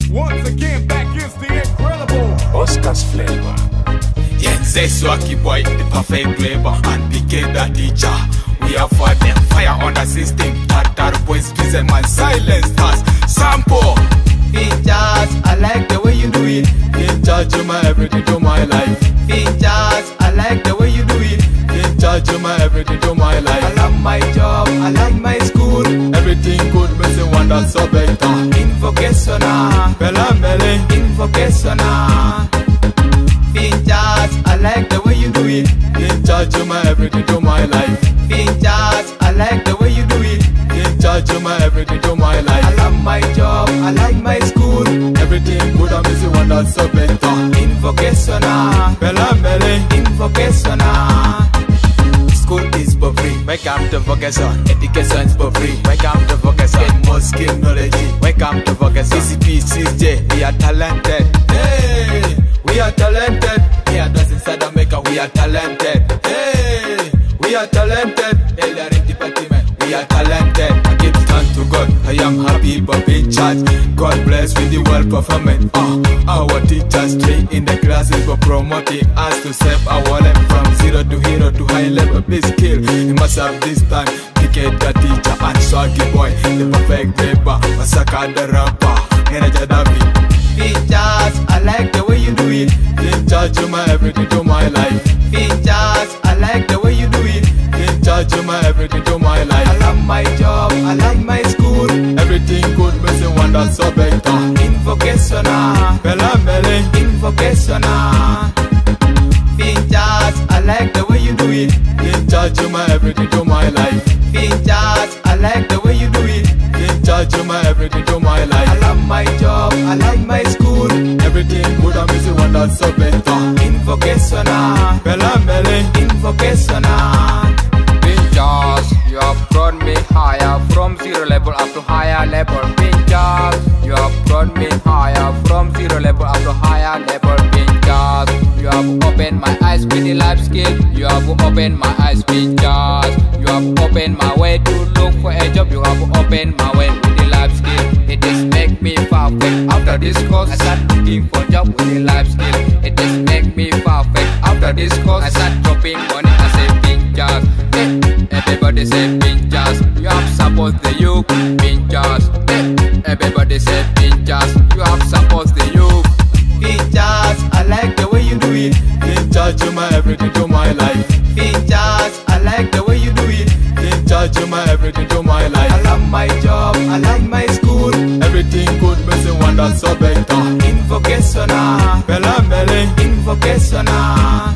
Once again, back is the incredible Oscar's flavor. Yenze Swaki boy, the perfect labor, and became the teacher. We are for them, fire on the system. Tatar boys, prison man, silence us. Sample. Features, I like the way you do it. Features, you my everything to my life. Features, I like the way you do it. Features, you my everything to my life. I love my job, I like my school. Everything good, me say one that's so better. Invocational, Bella Mele. invocational. Features, I like the way you do it. Features, you my everything to my life. Features, I like the way you do it. Features, you my everything to my life. I love my job, I like my school. Everything good, and me say one that's so better. Invocational, Bella Mele. invocational. School is for free, welcome to vocation. Education is for free, welcome to vocation. Get more skill, knowledge, welcome to vocation. CCP, CJ, we are talented. Hey, we are talented. Here does inside America, we are talented. Hey, we are talented. Tailoring department, we are talented. I give thanks to God, I am happy but in charge. God bless with the world performance. Our teachers train in the classes for promoting us to serve our life from zero to hero to high level. This skill, he must have this time. Picket the teacher and Swaggy boy, the perfect rapper. Masaka the rapper, Energy David. Features, I like the way you do it. Features, you my everything to my life. Features, I like the way you do it. Features, you my everything to my life. I love my job, I like my school. Everything good, me say one that's so better. Invocational, Bella Mele. invocational. Features, I like the way you do it. Features, you my everything to my life. Features, I like the way you do it. Features, you my everything to my I life. love my job, I like my school. Everything good, and me say one that's so better. Invocational, Bella Mele. invocational. Features, you have brought me higher from zero level up to higher level. Features, you have brought me higher from zero level up to higher level. Features, you have opened my eyes with the life skill. You have opened my eyes. Features, you have opened my way to look for a job. You have opened my way with the life skill. It just make me perfect. After this course, I start looking for job with the life skill. It just make me perfect. After this course, I start dropping money. I say features. Everybody say Features, you have support the youth. Features, everybody say Features, you have support the youth. Features, I like the way you do it. Features, you my everything to my life. Features, I like the way you do it. Features, you my everything to my I life. love my job, I like my school. Everything good, me say one that's so better. Invocational, Bella Mele. invocational.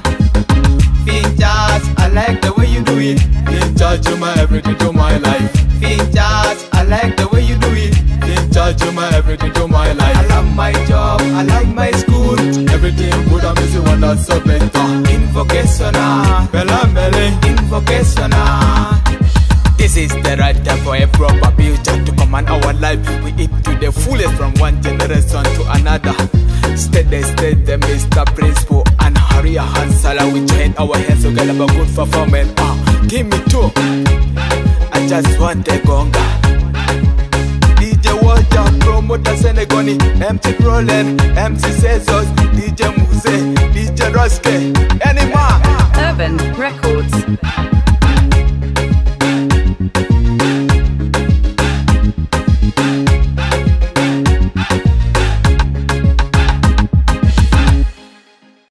Features, I like the way you do it. Features, you my everything to my life. Features, I like the way you do it. Features, you my everything to my I life. love my job, I like my school. Everything good, and me say one that's so better. Invocational, Bella Mele. invocational. This is the right time for a proper future to command our life. We eat to the fullest from one generation to another. Steady, Mr. Principal and Harry Hansala. We join our hands together for good performance. Give me two. I just want a gonga. DJ Waja, Promoter Senegoni, MC Roland, MC Cezos, DJ Muse, DJ Roske, any man. Urban Records.